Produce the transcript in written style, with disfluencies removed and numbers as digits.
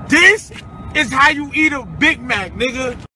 This is how you eat a Big Mac, nigga.